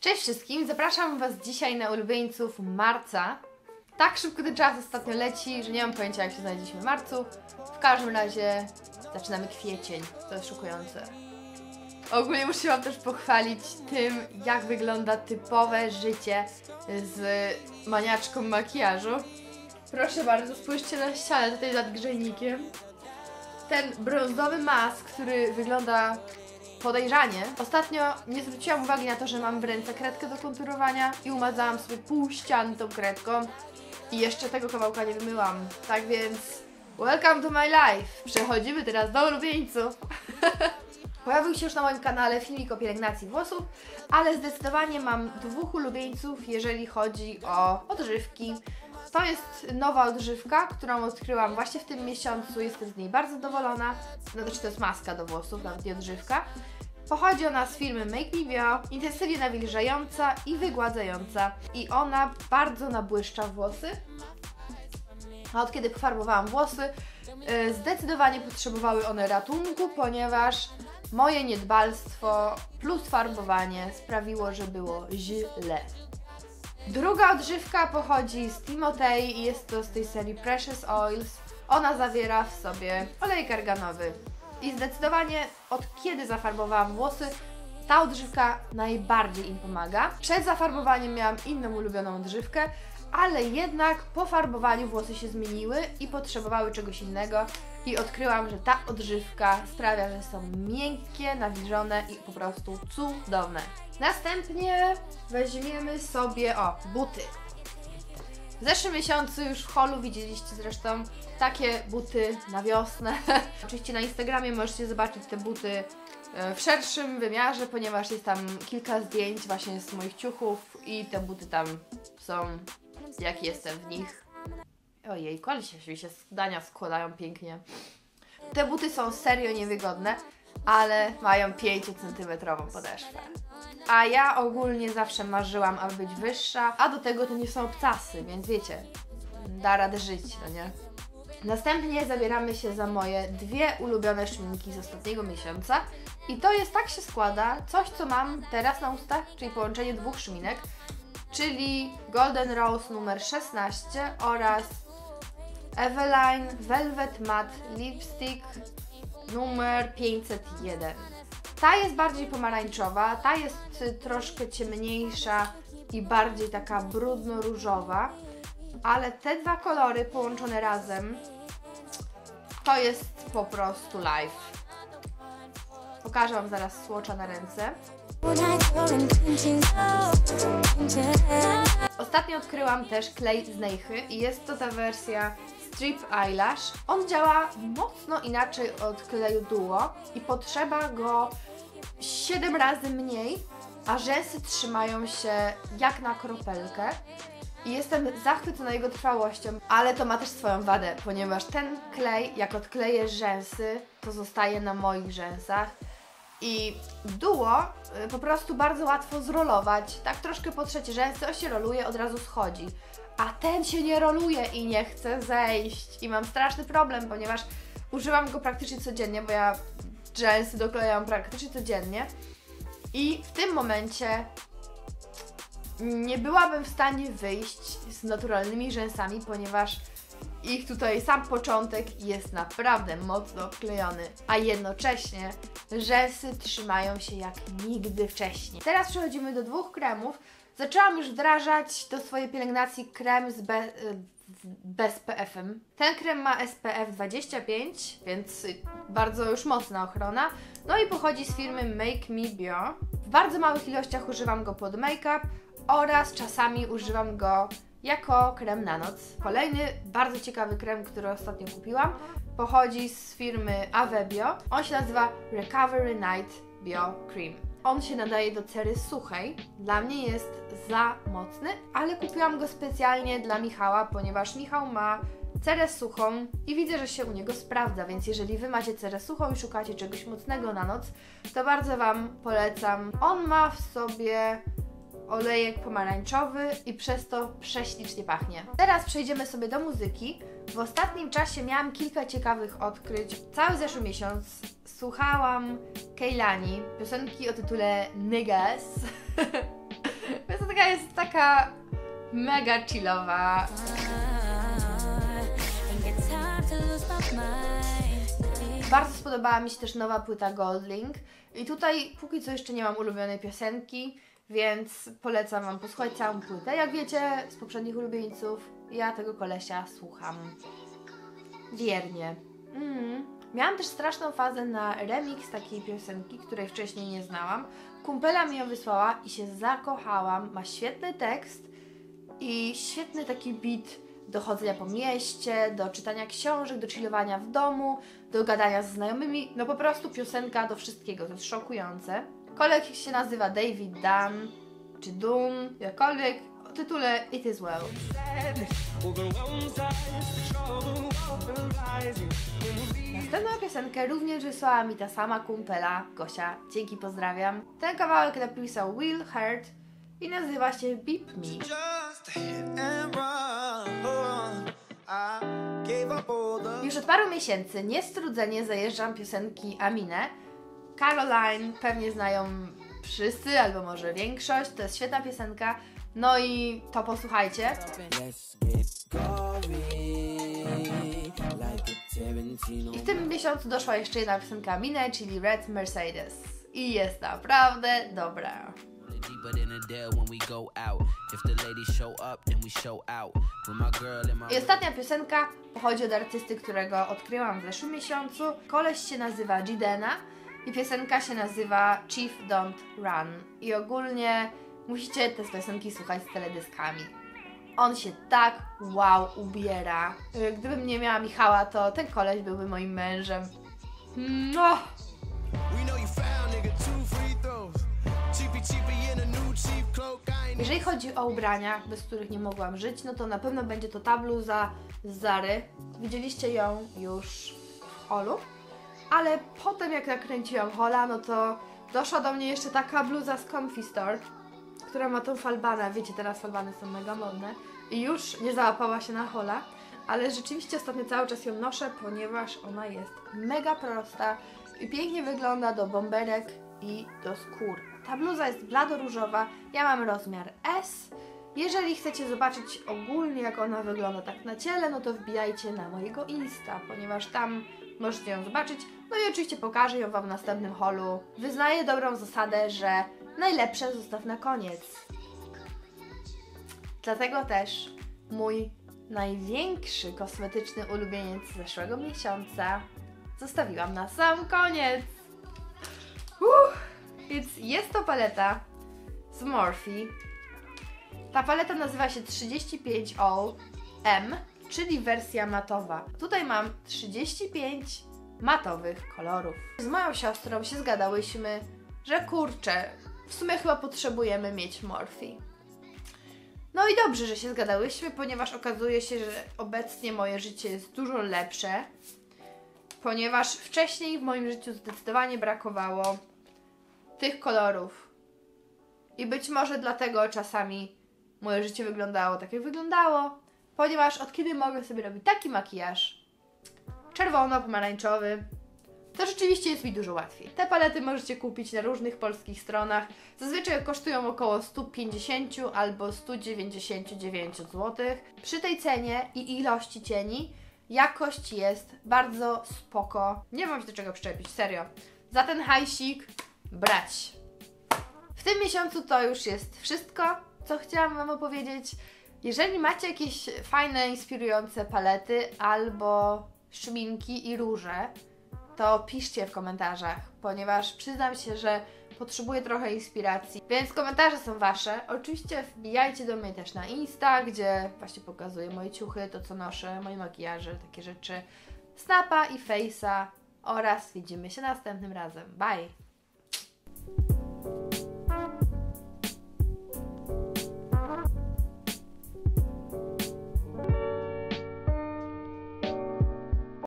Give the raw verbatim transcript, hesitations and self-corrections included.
Cześć wszystkim, zapraszam Was dzisiaj na ulubieńców marca. Tak szybko ten czas ostatnio leci, że nie mam pojęcia, jak się znaleźliśmy w marcu. W każdym razie zaczynamy kwiecień, to jest szokujące. Ogólnie muszę Wam też pochwalić tym, jak wygląda typowe życie z maniaczką makijażu. Proszę bardzo, spójrzcie na ścianę tutaj nad grzejnikiem. Ten brązowy mask, który wygląda podejrzanie. Ostatnio nie zwróciłam uwagi na to, że mam w ręce kredkę do konturowania i umazałam sobie pół ściany tą kredką i jeszcze tego kawałka nie wymyłam. Tak więc welcome to my life! Przechodzimy teraz do ulubieńców. Pojawił się już na moim kanale filmik o pielęgnacji włosów, ale zdecydowanie mam dwóch ulubieńców, jeżeli chodzi o odżywki. To jest nowa odżywka, którą odkryłam właśnie w tym miesiącu, jestem z niej bardzo zadowolona. No znaczy to jest maska do włosów, nawet nie odżywka. Pochodzi ona z firmy Make Me Bio, intensywnie nawilżająca i wygładzająca. I ona bardzo nabłyszcza włosy. A od kiedy pofarbowałam włosy, yy, zdecydowanie potrzebowały one ratunku, ponieważ moje niedbalstwo plus farbowanie sprawiło, że było źle. Druga odżywka pochodzi z Timotei i jest to z tej serii Precious Oils. Ona zawiera w sobie olejek arganowy. I zdecydowanie od kiedy zafarbowałam włosy, ta odżywka najbardziej im pomaga. Przed zafarbowaniem miałam inną ulubioną odżywkę, ale jednak po farbowaniu włosy się zmieniły i potrzebowały czegoś innego. I odkryłam, że ta odżywka sprawia, że są miękkie, nawilżone i po prostu cudowne. Następnie weźmiemy sobie, o, buty. W zeszłym miesiącu już w holu widzieliście zresztą takie buty na wiosnę. Oczywiście na Instagramie możecie zobaczyć te buty w szerszym wymiarze, ponieważ jest tam kilka zdjęć właśnie z moich ciuchów i te buty tam są, jak jestem w nich. Ojej, ale się, się zdania składają pięknie. Te buty są serio niewygodne, ale mają pięciocentymetrową podeszwę. A ja ogólnie zawsze marzyłam, aby być wyższa, a do tego to nie są obcasy, więc wiecie, da radę żyć, no nie? Następnie zabieramy się za moje dwie ulubione szminki z ostatniego miesiąca i to jest, tak się składa, coś co mam teraz na ustach, czyli połączenie dwóch szminek, czyli Golden Rose numer szesnaście oraz Eveline Velvet Matte Lipstick numer pięćset jeden. Ta jest bardziej pomarańczowa, ta jest troszkę ciemniejsza i bardziej taka brudno-różowa, ale te dwa kolory połączone razem to jest po prostu life. Pokażę Wam zaraz swatcha na ręce. Ostatnio odkryłam też klej z Nejchy i jest to ta wersja Strip Eyelash. On działa mocno inaczej od kleju Duo i potrzeba go siedem razy mniej, a rzęsy trzymają się jak na kropelkę. I jestem zachwycona jego trwałością, ale to ma też swoją wadę, ponieważ ten klej, jak odkleję rzęsy, to zostaje na moich rzęsach. I Duo y, po prostu bardzo łatwo zrolować, tak troszkę potrzeć rzęsy, on się roluje, od razu schodzi. A ten się nie roluje i nie chce zejść. I mam straszny problem, ponieważ używam go praktycznie codziennie, bo ja rzęsy doklejam praktycznie codziennie. I w tym momencie nie byłabym w stanie wyjść z naturalnymi rzęsami, ponieważ ich tutaj sam początek jest naprawdę mocno wklejony, a jednocześnie rzęsy trzymają się jak nigdy wcześniej. Teraz przechodzimy do dwóch kremów. Zaczęłam już wdrażać do swojej pielęgnacji krem z be, bez P F-em. Ten krem ma S P F dwadzieścia pięć, więc bardzo już mocna ochrona. No i pochodzi z firmy Make Me Bio. W bardzo małych ilościach używam go pod make-up oraz czasami używam go jako krem na noc. Kolejny bardzo ciekawy krem, który ostatnio kupiłam, pochodzi z firmy Avebio. On się nazywa Recovery Night Bio Cream. On się nadaje do cery suchej. Dla mnie jest za mocny, ale kupiłam go specjalnie dla Michała, ponieważ Michał ma cerę suchą i widzę, że się u niego sprawdza, więc jeżeli Wy macie cerę suchą i szukacie czegoś mocnego na noc, to bardzo Wam polecam. On ma w sobie olejek pomarańczowy i przez to prześlicznie pachnie. Teraz przejdziemy sobie do muzyki. W ostatnim czasie miałam kilka ciekawych odkryć. Cały zeszły miesiąc słuchałam Kehlani, piosenki o tytule Niggas. piosenka jest taka mega chillowa. Bardzo spodobała mi się też nowa płyta Goldlink i tutaj póki co jeszcze nie mam ulubionej piosenki, więc polecam Wam posłuchać całą płytę. Jak wiecie z poprzednich ulubieńców, ja tego kolesia słucham wiernie. Mm. Miałam też straszną fazę na remix takiej piosenki, której wcześniej nie znałam. Kumpela mi ją wysłała i się zakochałam. Ma świetny tekst i świetny taki beat do chodzenia po mieście, do czytania książek, do chillowania w domu, do gadania z znajomymi. No po prostu piosenka do wszystkiego, to jest szokujące. Koleś się nazywa David Dunn, czy Dunn, jakkolwiek, o tytule It Is Well. Następną piosenkę również wysłała mi ta sama kumpela, Gosia, dzięki, pozdrawiam. Ten kawałek napisał Will Hurt i nazywa się Beep Me. Już od paru miesięcy niestrudzenie zajeżdżam piosenki Aminé. Caroline pewnie znają wszyscy, albo może większość, to jest świetna piosenka, no i to posłuchajcie. I w tym miesiącu doszła jeszcze jedna piosenka Aminé, czyli Red Mercedes. I jest naprawdę dobra. I ostatnia piosenka pochodzi od artysty, którego odkryłam w zeszłym miesiącu. Koleś się nazywa Jidena i piosenka się nazywa Chief Don't Run. I ogólnie musicie te piosenki słuchać z teledyskami. On się tak wow ubiera. Gdybym nie miała Michała, to ten koleś byłby moim mężem. No! Jeżeli chodzi o ubrania, bez których nie mogłam żyć, no to na pewno będzie to ta bluza z Zary. Widzieliście ją już w holu, ale potem jak nakręciłam hola, no to doszła do mnie jeszcze taka bluza z Comfy Store, która ma tą falbanę. Wiecie, teraz falbany są mega modne i już nie załapała się na hola, ale rzeczywiście ostatnio cały czas ją noszę, ponieważ ona jest mega prosta i pięknie wygląda do bomberek i do skór. Ta bluza jest blado-różowa, ja mam rozmiar S. Jeżeli chcecie zobaczyć ogólnie, jak ona wygląda tak na ciele, no to wbijajcie na mojego Insta, ponieważ tam możecie ją zobaczyć. No i oczywiście pokażę ją Wam w następnym holu. Wyznaję dobrą zasadę, że najlepsze zostaw na koniec. Dlatego też mój największy kosmetyczny ulubieniec z zeszłego miesiąca zostawiłam na sam koniec. Uff. Więc jest to paleta z Morphe. Ta paleta nazywa się trzydzieści pięć O M, czyli wersja matowa. Tutaj mam trzydzieści pięć matowych kolorów. Z moją siostrą się zgadałyśmy, że kurczę, w sumie chyba potrzebujemy mieć Morphe. No i dobrze, że się zgadałyśmy, ponieważ okazuje się, że obecnie moje życie jest dużo lepsze, ponieważ wcześniej w moim życiu zdecydowanie brakowało tych kolorów. I być może dlatego czasami moje życie wyglądało tak, jak wyglądało, ponieważ od kiedy mogę sobie robić taki makijaż czerwono-pomarańczowy, to rzeczywiście jest mi dużo łatwiej. Te palety możecie kupić na różnych polskich stronach. Zazwyczaj kosztują około sto pięćdziesiąt albo sto dziewięćdziesiąt dziewięć złotych. Przy tej cenie i ilości cieni jakość jest bardzo spoko. Nie mam się do czego przyczepić, serio. Za ten hajsik brać. W tym miesiącu to już jest wszystko, co chciałam Wam opowiedzieć. Jeżeli macie jakieś fajne, inspirujące palety albo szminki i róże, to piszcie w komentarzach, ponieważ przyznam się, że potrzebuję trochę inspiracji, więc komentarze są Wasze. Oczywiście wbijajcie do mnie też na Insta, gdzie właśnie pokazuję moje ciuchy, to co noszę, moje makijaże, takie rzeczy, Snapa i Face'a oraz widzimy się następnym razem. Bye!